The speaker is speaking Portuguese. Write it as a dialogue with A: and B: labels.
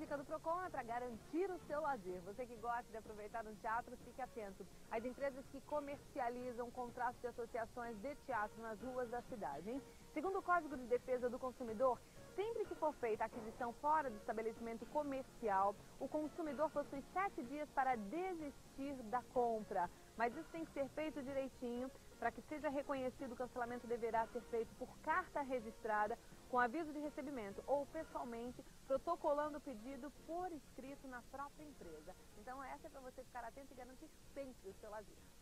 A: dica do Procon é para garantir o seu lazer. Você que gosta de aproveitar no teatro, fique atento. As empresas que comercializam contratos de associações de teatro nas ruas da cidade, hein? Segundo o Código de Defesa do Consumidor, sempre que for feita a aquisição fora do estabelecimento comercial, o consumidor possui 7 dias para desistir da compra. Mas isso tem que ser feito direitinho. Para que seja reconhecido, o cancelamento deverá ser feito por carta registrada, com aviso de recebimento ou pessoalmente, protocolando o pedido por escrito na própria empresa. Então essa é para você ficar atento e garantir sempre o seu lazer.